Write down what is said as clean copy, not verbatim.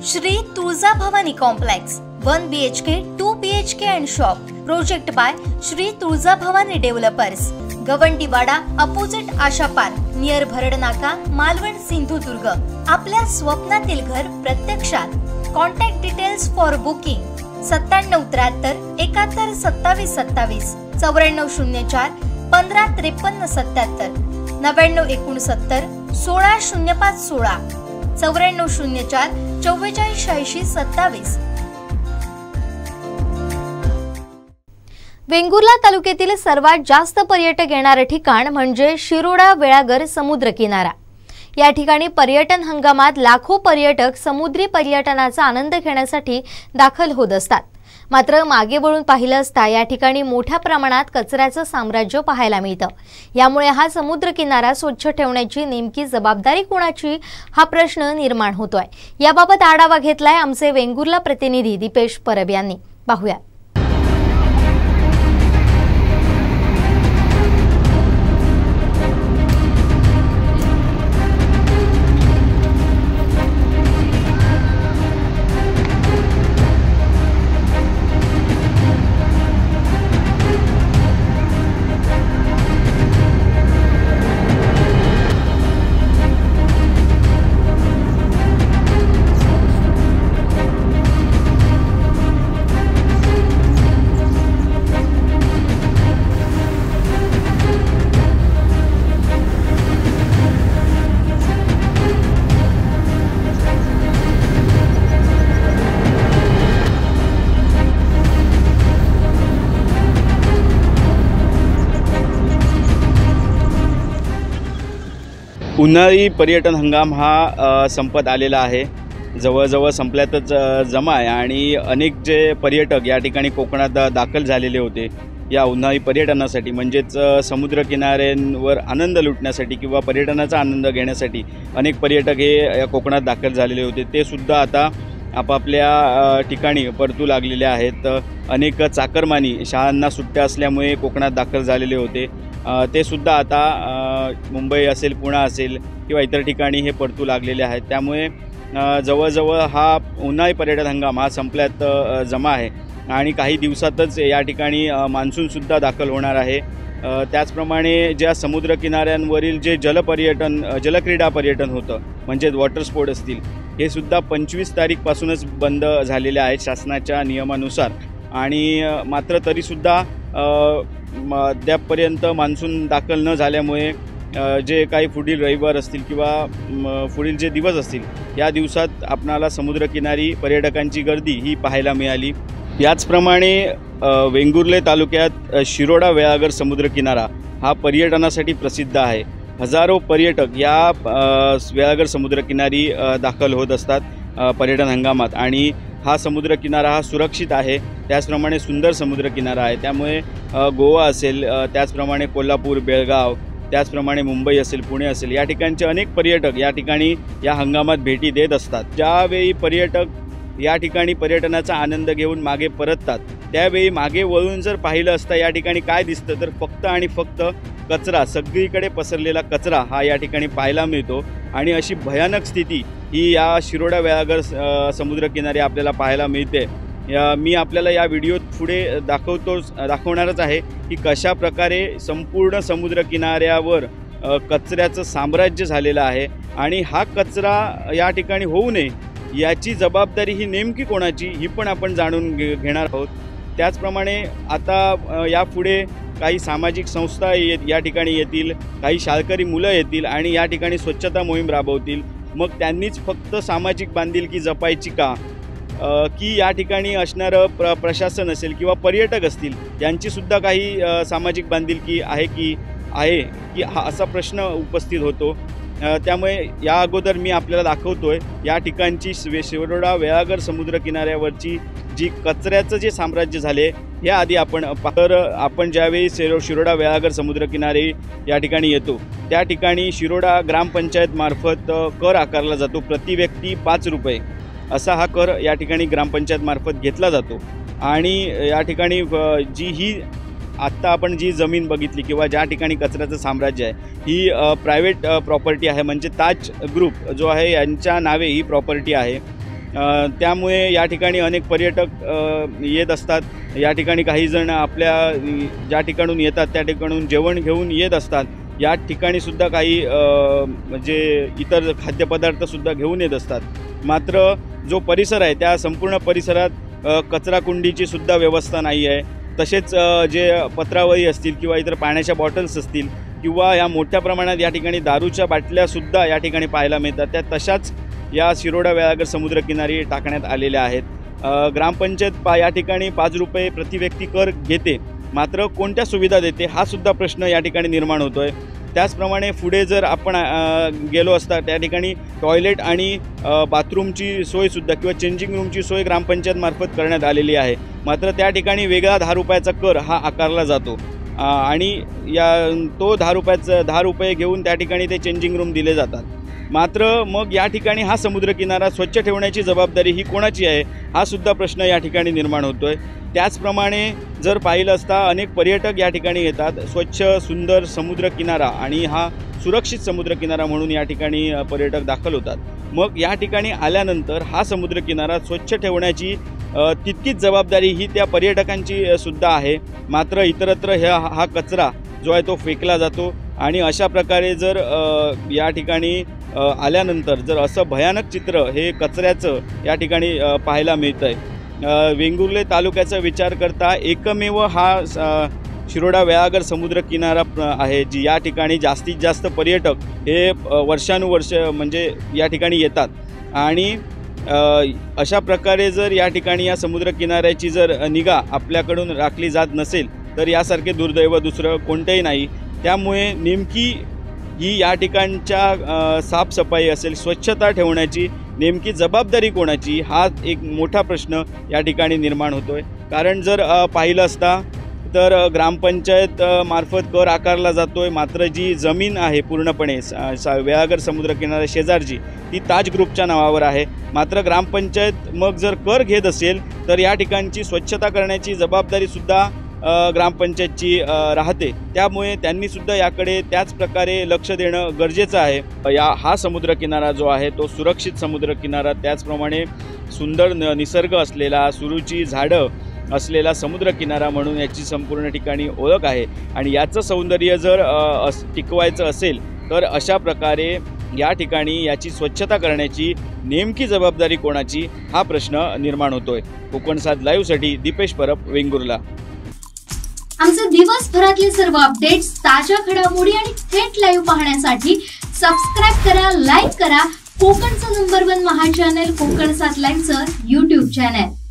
Shri Tuljabhavani complex 1 BHK 2 BHK and shop. Project by Shri Tuljabhavani developers, Gawandiwada opposite Asha park, near Bharadnaka, Malvan, Sindhudurg. आपल्या स्वप्नातील घर प्रत्यक्षात. Contact details for booking 9773 71 27 27, 9404 15 53 77, 9969 16 05 16, 9404 44 86 27. Vengurla तालुक्यातील सर्वात जास्त पर्यटक येणारे ठिकाण म्हणजे शिरोडा वेळागर समुद्र किनारा. या ठिकाणी पर्यटन हंगामात लाखो पर्यटक समुद्री पर्यटनाचा आनंद घेण्यासाठी दाखल होत असतात. मात्र मागे वळून पाहिलं असता या ठिकाणी मोठ्या प्रमाणात कचऱ्याचं साम्राज्य पाहायला मिळतं. यामुळे हा समुद्र किनारा स्वच्छ ठेवण्याची नेमकी जबाबदारी कोणाची हा प्रश्न निर्माण होतोय. याबाबत आढावा घेतलाय आमचे वेंगुर्ला प्रतिनिधी दीपेश परब यांनी. पाहूया. उन्हाळी पर्यटन हंगाम हा संपत आलेला आहे. जवळजवळ संपल्यातच जमा आहे आणि अनेक जे पर्यटक या ठिकाणी कोकणात दाखल झालेले होते या उन्हाळी पर्यटनासाठी, म्हणजेच समुद्रकिनाऱ्यांवर आनंद लुटण्यासाठी किंवा पर्यटनाचा आनंद घेण्यासाठी अनेक पर्यटक हे या कोकणात दाखल झालेले होते. ते सुद्धा आता आपापल्या ठिकाणी परतू लागलेले आहेत. अनेक चाकरमानी शाळांना सुट्ट्या असल्यामुळे कोकणात दाखल झालेले होते. ते सुद्धा आता मुंबई असेल, पुणे असेल किंवा इतर ठिकाणी हे परतू लागलेले आहेत. त्यामुळे जवळजवळ हा उन्हाळी पर्यटन हंगाम हा संपल्यात जमा आहे आणि काही दिवसातच या ठिकाणी मान्सूनसुद्धा दाखल होणार आहे. त्याचप्रमाणे ज्या समुद्रकिनाऱ्यांवरील जे जलक्रीडा पर्यटन होतं, म्हणजेच वॉटर स्पोर्ट असतील, हे सुद्धा 25 तारीखपासूनच बंद झालेले आहेत शासनाच्या नियमानुसार. आणि मात्र तरीसुद्धा अद्यापपर्यंत मान्सून दाखल न झाल्यामुळे जे काही पुढील रविवार असतील किंवा पुढील जे दिवस असतील या दिवसात आपणाला समुद्रकिनारी पर्यटकांची गर्दी ही पाहायला मिळाली. याचप्रमाणे वेंगुर्ले तालुक्यात शिरोडा वेळागर समुद्रकिनारा हा पर्यटनासाठी प्रसिद्ध आहे. हजारो पर्यटक या वेळागर समुद्रकिनारी दाखल होत असतात पर्यटन हंगामात आणि हा समुद्रकिनारा हा सुरक्षित आहे. त्याचप्रमाणे सुंदर समुद्रकिनारा आहे. त्यामुळे गोवा असेल, त्याचप्रमाणे कोल्हापूर, बेळगाव, त्याचप्रमाणे मुंबई असेल, पुणे असेल, या ठिकाणचे अनेक पर्यटक या ठिकाणी या हंगामात भेटी देत असतात. ज्यावेळी पर्यटक या ठिकाणी पर्यटनाचा आनंद घेऊन मागे परततात त्यावेळी मागे वळून जर पाहिलं असता या ठिकाणी काय दिसतं तर फक्त आणि फक्त कचरा, सगळीकडे पसरलेला कचरा हा या ठिकाणी पाहायला मिळतो. आणि अशी भयानक स्थिती ही या शिरोडा वेळागर समुद्रकिनारी आपल्याला पाहायला मिळते. मी आपल्याला या व्हिडिओत पुढे दाखवणारच आहे की कशा प्रकारे संपूर्ण समुद्रकिनाऱ्यावर कचऱ्याचं साम्राज्य झालेलं आहे आणि हा कचरा या ठिकाणी होऊ नये याची जबाबदारी ही नेमकी कोणाची ही पण आपण जाणून घेणार आहोत. त्याचप्रमाणे आता यापुढे काही सामाजिक संस्था या ठिकाणी येतील, काही शाळकरी मुलं येतील आणि या ठिकाणी स्वच्छता मोहीम राबवतील. मग त्यांनीच फक्त सामाजिक बांधिलकी जपायची का, की या ठिकाणी असणारं प्रशासन असेल किंवा पर्यटक असतील यांचीसुद्धा काही सामाजिक बांधिलकी आहे की हा असा प्रश्न उपस्थित होतो. त्यामुळे या अगोदर मी आपल्याला दाखवतोय या ठिकाणची शिरोडा वेळागर समुद्रकिनाऱ्यावरची जी कचऱ्याचं जे साम्राज्य झाले या आधी आपण ज्यावेळी शिरोडा वेळागर समुद्रकिनारी या ठिकाणी येतो त्या ठिकाणी शिरोडा ग्रामपंचायतमार्फत कर आकारला जातो. प्रति व्यक्ती 5 रुपये असा हा कर या ठिकाणी ग्रामपंचायतमार्फत घेतला जातो. आणि या ठिकाणी ही आत्ता आपण जी जमीन बघितली किंवा ज्या ठिकाणी कचऱ्याचं साम्राज्य आहे ही प्रायव्हेट प्रॉपर्टी आहे, म्हणजे ताज ग्रुप जो आहे यांच्या नावे ही प्रॉपर्टी आहे. त्यामुळे या ठिकाणी अनेक पर्यटक येत असतात. या ठिकाणी काही जण आपल्या ज्या ठिकाणून येतात त्या ठिकाणून जेवण घेऊन येत असतात. या ठिकाणी सुद्धा काही म्हणजे इतर खाद्यपदार्थसुद्धा घेऊन येत असतात. मात्र जो परिसर आहे त्या संपूर्ण परिसरात कचराकुंडीची सुद्धा व्यवस्था नाही आहे. तसेच जे पत्रावळी असतील किंवा इतर पाण्याच्या बॉटल्स असतील किंवा या मोठ्या प्रमाणात या ठिकाणी दारूच्या बाटल्यासुद्धा या ठिकाणी पाहायला मिळतात. त्या तशाच या शिरोडा वेळागर समुद्रकिनारी टाकण्यात आलेल्या आहेत. ग्रामपंचायत या ठिकाणी 5 रुपये प्रति व्यक्ती कर घेते, मात्र कोणत्या सुविधा देते हा सुद्धा प्रश्न या ठिकाणी निर्माण होतो आहे. त्याचप्रमाणे पुढे जर आपण गेलो असता त्या ठिकाणी टॉयलेट आणि बाथरूमची सोयसुद्धा किंवा चेंजिंग रूमची सोय ग्रामपंचायतमार्फत करण्यात आलेली आहे. मात्र त्या ठिकाणी वेगळा 10 रुपयाचा कर हा आकारला जातो आणि तो 10 रुपये घेऊन त्या ठिकाणी ते चेंजिंग रूम दिले जातात. मात्र मग या ठिकाणी हा समुद्रकिनारा स्वच्छ ठेवण्याची जबाबदारी ही कोणाची आहे हा सुद्धा प्रश्न या ठिकाणी निर्माण होतो आहे. त्याचप्रमाणे जर पाहिलं असता अनेक पर्यटक या ठिकाणी येतात. स्वच्छ सुंदर समुद्रकिनारा आणि हा सुरक्षित समुद्रकिनारा म्हणून या ठिकाणी पर्यटक दाखल होतात. मग या ठिकाणी आल्यानंतर हा समुद्रकिनारा स्वच्छ ठेवण्याची तितकीच जबाबदारी ही त्या पर्यटकांची सुद्धा आहे. मात्र इतरत्र हा कचरा जो आहे तो फेकला जातो आणि अशा प्रकारे जर या ठिकाणी आल्यानंतर जर असं भयानक चित्र हे कचऱ्याचं या ठिकाणी पाहायला मिळतं आहे. वेंगुर्ले तालुक्याचा विचार करता एकमेव हा शिरोडा वेळागर समुद्रकिनारा आहे जी या ठिकाणी जास्तीत जास्त पर्यटक हे वर्षानुवर्ष म्हणजे या ठिकाणी येतात. आणि अशा प्रकारे जर या ठिकाणी या समुद्रकिनाऱ्याची जर निगा आपल्याकडून राखली जात नसेल तर यासारखे दुर्दैव दुसरं कोणतेही नाही. त्यामुळे नेमकी ही या ठिकाणच्या साफसफाई असेल, स्वच्छता ठेवण्याची नेमकी जबाबदारी कोणाची हा एक मोठा प्रश्न या ठिकाणी निर्माण होतो आहे. कारण जर पाहिलं असता तर ग्रामपंचायत मार्फत कर आकारला जातो आहे. मात्र जी जमीन आहे पूर्णपणे वेळागर समुद्रकिनाऱ्या शेजारची ती ताज ग्रुपच्या नावावर आहे. मात्र ग्रामपंचायत मग जर कर घेत असेल तर या ठिकाणची स्वच्छता करण्याची जबाबदारीसुद्धा ग्रामपंचायतची राहते. त्यामुळे त्यांनीसुद्धा याकडे त्याच प्रकारे लक्ष देणं गरजेचं आहे. हा समुद्रकिनारा जो आहे तो सुरक्षित समुद्रकिनारा, त्याचप्रमाणे सुंदर निसर्ग असलेला, सुरूची झाडं असलेला समुद्रकिनारा म्हणून याची संपूर्ण ठिकाणी ओळख आहे. आणि याचं सौंदर्य जर टिकवायचं असेल तर अशा प्रकारे या ठिकाणी याची स्वच्छता करण्याची नेमकी जबाबदारी कोणाची हा प्रश्न निर्माण होतोय. कोकण 7 लाईव्हसाठी दीपेश परब, वेंगुर्ला. आमचे दिवसभरातले सर्व अपडेट्स, ताज्या घडामोडी आणि थेट लाईव्ह पाहण्यासाठी सबस्क्राईब करा, लाईक करा कोकणचं नंबर 1 महा चॅनल कोकण 7 लाईव्हचं YouTube चॅनल.